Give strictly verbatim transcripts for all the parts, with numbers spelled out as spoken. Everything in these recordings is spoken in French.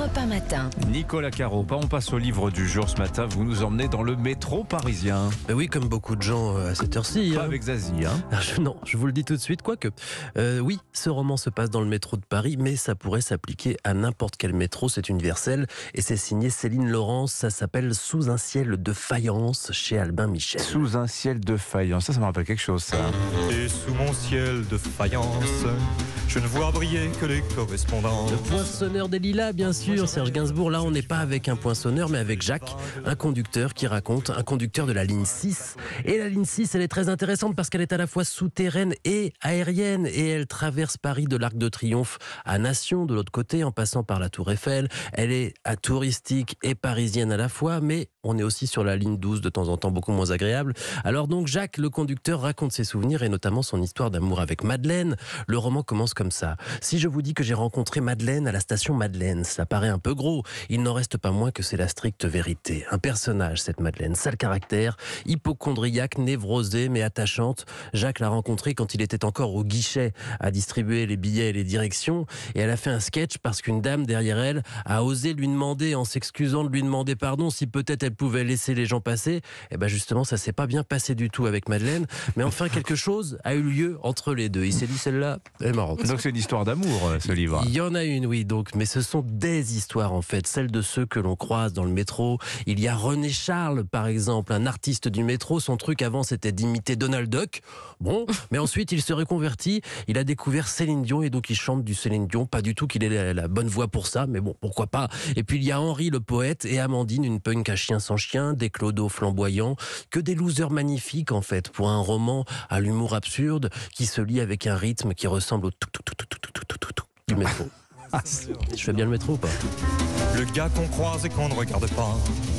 Europe un matin. Nicolas Caro, on passe au livre du jour ce matin. Vous nous emmenez dans le métro parisien. Ben oui, comme beaucoup de gens à cette heure-ci. Pas hein. avec Zazie, hein. Ah, je- Non, je vous le dis tout de suite, quoique. Euh, oui, ce roman se passe dans le métro de Paris, mais ça pourrait s'appliquer à n'importe quel métro, c'est universel. Et c'est signé Céline Laurence, ça s'appelle Sous un ciel de faïence chez Albin Michel. Sous un ciel de faïence. Ça, ça me rappelle quelque chose, ça. Et sous mon ciel de faïence, je ne vois briller que les correspondances. Le poinçonneur des lilas, bien sûr, Serge Gainsbourg. Là, on n'est pas avec un poinçonneur, mais avec Jacques, un conducteur qui raconte, un conducteur de la ligne six. Et la ligne six, elle est très intéressante parce qu'elle est à la fois souterraine et aérienne. Et elle traverse Paris de l'Arc de Triomphe à Nation, de l'autre côté, en passant par la Tour Eiffel. Elle est à touristique et parisienne à la fois, mais on est aussi sur la ligne douze, de temps en temps beaucoup moins agréable. Alors donc, Jacques, le conducteur, raconte ses souvenirs et notamment son histoire d'amour avec Madeleine. Le roman commence comme ça. Si je vous dis que j'ai rencontré Madeleine à la station Madeleine, ça paraît un peu gros. Il n'en reste pas moins que c'est la stricte vérité. Un personnage, cette Madeleine, sale caractère, hypocondriaque, névrosée mais attachante. Jacques l'a rencontrée quand il était encore au guichet à distribuer les billets et les directions. Et elle a fait un sketch parce qu'une dame derrière elle a osé lui demander, en s'excusant de lui demander pardon, si peut-être elle pouvait laisser les gens passer. Et bien justement, ça s'est pas bien passé du tout avec Madeleine. Mais enfin, quelque chose a eu lieu entre les deux. Il s'est dit, celle-là, elle est marrante. Donc c'est une histoire d'amour, euh, ce livre. Il y en a une, oui, donc, mais ce sont des histoires en fait, celles de ceux que l'on croise dans le métro. Il y a René Charles, par exemple, un artiste du métro. Son truc avant, c'était d'imiter Donald Duck. Bon, mais ensuite, il se reconvertit. Il a découvert Céline Dion et donc il chante du Céline Dion. Pas du tout qu'il ait la, la bonne voix pour ça, mais bon, pourquoi pas. Et puis il y a Henri le poète et Amandine, une punk à chien sans chien, des clodos flamboyants, que des losers magnifiques en fait, pour un roman à l'humour absurde qui se lit avec un rythme qui ressemble au tout tout tout tout tout tout tout tout du métro. Je fais bien le métro ou pas? Le gars qu'on croise et qu'on ne regarde pas.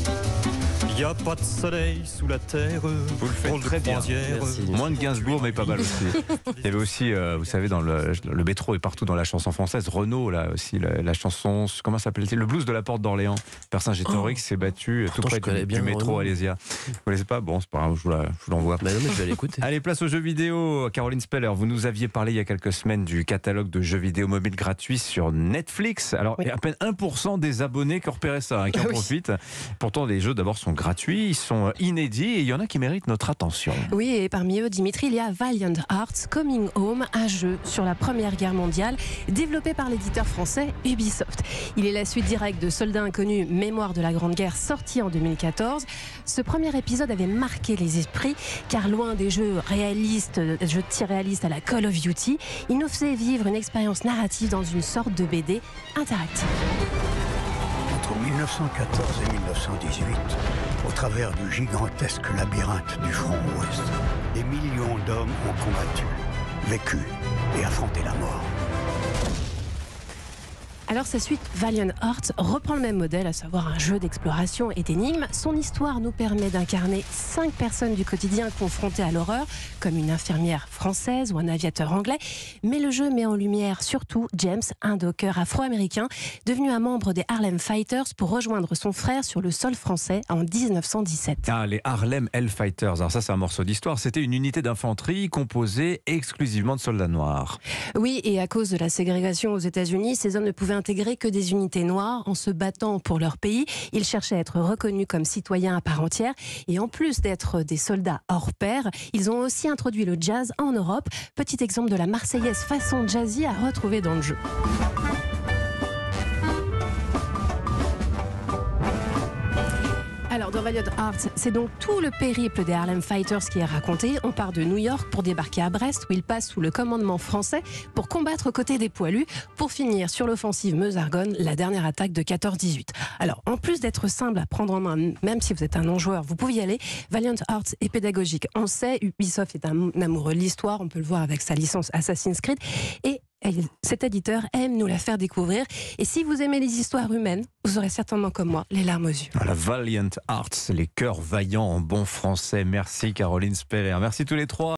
Il n'y a pas de soleil sous la terre. Vous le faites très bien. Merci. Moins de Gainsbourg, mais pas mal aussi. Il y avait aussi, euh, vous savez, dans le, le métro et partout dans la chanson française, Renaud, là aussi, la, la chanson, comment s'appelle-t-il? Le blues de la porte d'Orléans. Personnage historique qui s'est battu tout Pourtant, je près connais du, bien du métro Renaud. Alésia. Vous connaissez pas? Bon, c'est pas grave, je vous, la- je vous l'envoie. Bah non, mais je vais l'écouter. Allez, place aux jeux vidéo. Caroline Speller, vous nous aviez parlé il y a quelques semaines du catalogue de jeux vidéo mobiles gratuits sur Netflix. Alors, Oui. il y a à peine un pour cent des abonnés qui ont repéré ça, hein, qui en Ah oui. profitent. Pourtant, les jeux d'abord sont gratuits, ils sont inédits et il y en a qui méritent notre attention. Oui, et parmi eux, Dimitri, il y a Valiant Hearts Coming Home, un jeu sur la Première Guerre mondiale, développé par l'éditeur français Ubisoft. Il est la suite directe de Soldats inconnus, Mémoire de la Grande Guerre, sorti en deux mille quatorze. Ce premier épisode avait marqué les esprits, car loin des jeux réalistes, des jeux de tir réalistes à la Call of Duty, il nous faisait vivre une expérience narrative dans une sorte de B D interactive. Entre mille neuf cent quatorze et mille neuf cent dix-huit, au travers du gigantesque labyrinthe du front ouest, des millions d'hommes ont combattu, vécu et affronté la mort. Alors sa suite, Valiant Hearts, reprend le même modèle, à savoir un jeu d'exploration et d'énigmes. Son histoire nous permet d'incarner cinq personnes du quotidien confrontées à l'horreur, comme une infirmière française ou un aviateur anglais. Mais le jeu met en lumière surtout James, un docker afro-américain, devenu un membre des Harlem Fighters pour rejoindre son frère sur le sol français en dix-neuf cent dix-sept. Ah, les Harlem Hellfighters. Alors ça, c'est un morceau d'histoire. C'était une unité d'infanterie composée exclusivement de soldats noirs. Oui, et à cause de la ségrégation aux États-Unis, ces hommes ne pouvaient intégrer que des unités noires en se battant pour leur pays. Ils cherchaient à être reconnus comme citoyens à part entière. Et en plus d'être des soldats hors pair, ils ont aussi introduit le jazz en Europe. Petit exemple de la Marseillaise façon jazzy à retrouver dans le jeu. Alors, dans Valiant Hearts, c'est donc tout le périple des Harlem Fighters qui est raconté. On part de New York pour débarquer à Brest, où ils passent sous le commandement français pour combattre aux côtés des poilus, pour finir sur l'offensive Meuse-Argonne, la dernière attaque de quatorze dix-huit. Alors, en plus d'être simple à prendre en main, même si vous êtes un non-joueur, vous pouvez y aller. Valiant Hearts est pédagogique. On le sait, Ubisoft est un amoureux de l'histoire, on peut le voir avec sa licence Assassin's Creed. Et cet éditeur aime nous la faire découvrir. Et si vous aimez les histoires humaines, vous aurez certainement comme moi les larmes aux yeux. La Valiant Hearts, les cœurs vaillants en bon français. Merci Caroline Speller. Merci tous les trois.